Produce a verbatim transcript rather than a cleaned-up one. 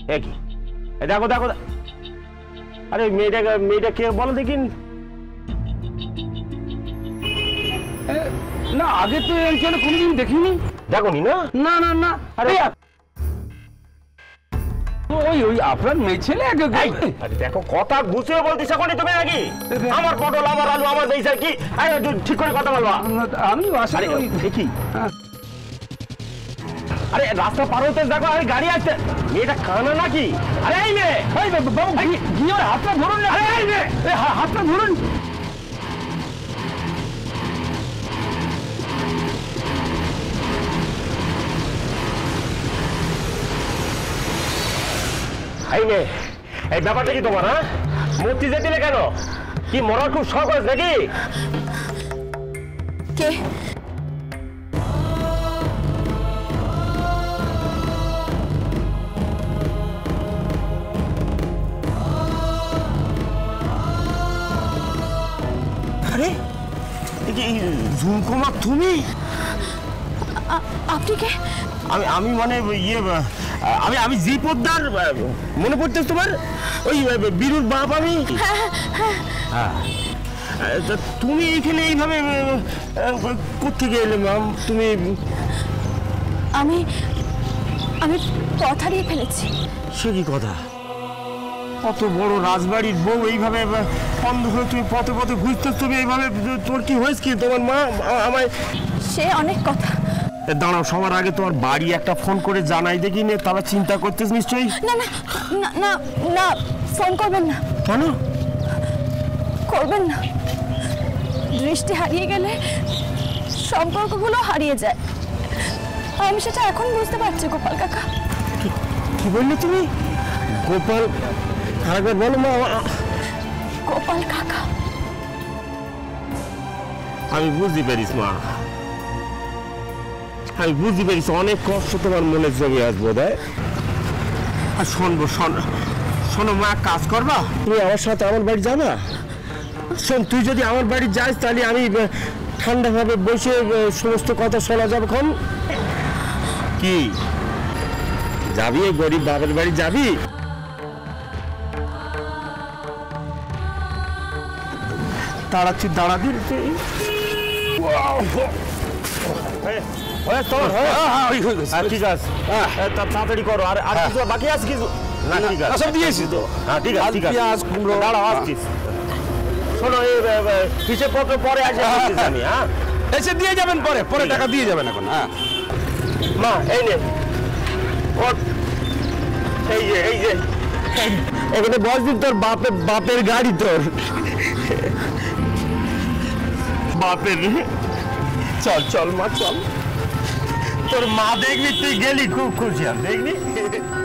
কি দেখো দেখো, আরে মেয়েটা মেয়েটা কে বলো দেখিন। না আগে তো এই অঞ্চলে কোনোদিন দেখিনি। দেখোনি না? না না না, আরে ওই ওই আপনার মেয়ে ছেলে আগে। আরে দেখো কথা গুছিয়ে বলতিস এখনই তুমি নাকি? আমার পটল আমার আলু আমার দেশ আর কি, ঠিক করে কথা বলবা। আমি আশা করি দেখি। আরে রাস্তা পার হতে দেখো, আরে গাড়ি আসছে। মেয়েটা কানা নাকি? আরে এই মেয়ে, বাবু গিয়ে হাতটা ধরুন না। আরে এই মেয়ে, হাতটা ধরুন। এই মেয়ে, এই ব্যাপারটা কি তোমার? হ্যাঁ, মূর্তি যে দিলে কেন? কি মরার খুব শখ হয়েছে নাকি? কে? আরে ঝুমকো মা তুমি? আপনি কে? আমি আমি মানে ইয়ে আমি আমি জি পোদ্দার, মনে পড়তেছ তোমার? ওই বীরুর বাপ আমি। হ্যাঁ, তুমি এইখানে এইভাবে কোত্থেকে এলে ম্যাম? তুমি? আমি আমি পথ হারিয়ে ফেলেছি। সে কি কথা? কত বড় রাজবাড়ির বউ এইভাবে বন্ধ হয়ে তুমি পথে পথে ঘুরতেছ, তুমি এইভাবে, তোর কি হয়েছে কি? তোমার মা আমায়? সে অনেক কথা। দাঁড়াও, সবার আগে তোমার বাড়ি একটা ফোন করে জানাই দেখি নে, তারা চিন্তা করতেছ নিশ্চয়ই। না না না না, ফোন করবেন না। কেন করবেন না? দৃষ্টি হারিয়ে গেলে সম্পর্কগুলো হারিয়ে যায়। আমি সেটা এখন বুঝতে পারছি গোপাল কাকা। কি বললে তুমি? গোপাল, আরেকবার বলো মা। গোপাল কাকা। আমি বুঝতে পারিস মা, আমি বুঝতে পারিস অনেক কষ্ট তোমার মনে জমে আসবো। দেয় আর শোনবো, শোন শোনো মা, কাজ করবা তুমি আমার সাথে আমার বাড়ি যাবা? শোন, তুই যদি আমার বাড়ি যাস তাহলে আমি ঠান্ডাভাবে বসে সমস্ত কথা শোনা যাবে। খন কি যাবি? এই গরিব বাবার বাড়ি যাবি? দাঁড়াচ্ছি, দাঁড়াবি। ঠিক আছে, তাড়াতাড়ি করো। আর আর কিছু বাকি আছে কিছু? না ঠিক আছে, সব দিয়েছি তো। হ্যাঁ ঠিক আছে, ঠিক আছে। দাঁড়াও, আসছিস। শোনো, এই হিসেব পত্র পরে আসে আমি। হ্যাঁ, এসে দিয়ে যাবেন পরে, পরে টাকা দিয়ে যাবেন এখন। হ্যাঁ মা, এই নে, এই যে এই যে এখানে বসবি। তোর বাপের বাপের গাড়ি, তোর বাপের। চল চল মা, চল। তোর মা দেখবি, তুই গেলি খুব খুশি আর দেখবি।